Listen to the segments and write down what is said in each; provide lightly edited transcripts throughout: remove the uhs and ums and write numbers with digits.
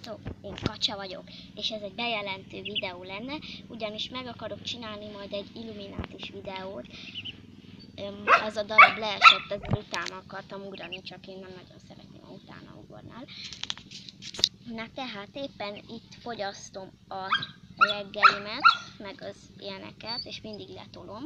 Sziasztok! Én Kacsa vagyok, és ez egy bejelentő videó lenne, ugyanis meg akarok csinálni majd egy Illuminatis videót. Az a darab leesett, ezért utána akartam ugrani, csak én nem nagyon szeretném, ha utána ugornál. Na tehát éppen itt fogyasztom a reggelimet, meg az ilyeneket, és mindig letolom.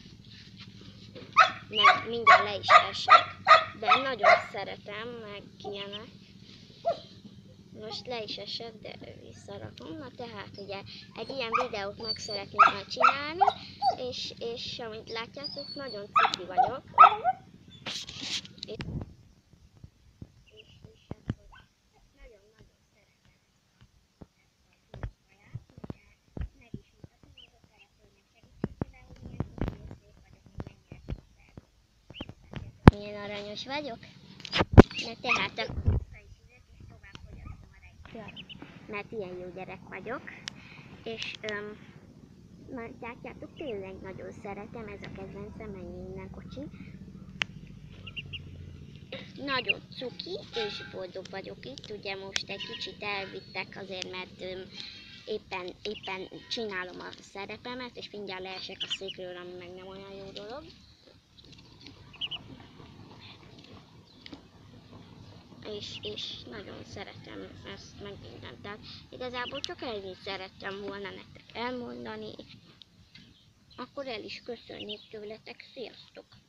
Meg mindjárt le is esek, de nagyon szeretem, meg ilyenek. Most le is esett, de visszarakom. Na tehát ugye egy ilyen videót meg szeretném majd csinálni, és amit látjátok, nagyon cuki vagyok. Milyen aranyos vagyok? Na tehát akkor mert ilyen jó gyerek vagyok, és látjátok, tényleg nagyon szeretem, ez a kedvencem, mennyi innen kocsi. Nagyon cuki, és boldog vagyok itt, ugye most egy kicsit elvittek azért, mert éppen csinálom a szerepemet, és mindjárt leesek a székről, ami meg nem olyan jó dolog. És nagyon szeretem ezt meg mindent. Tehát igazából csak ennyit szerettem volna nektek elmondani. Akkor el is köszönnék tőletek. Sziasztok!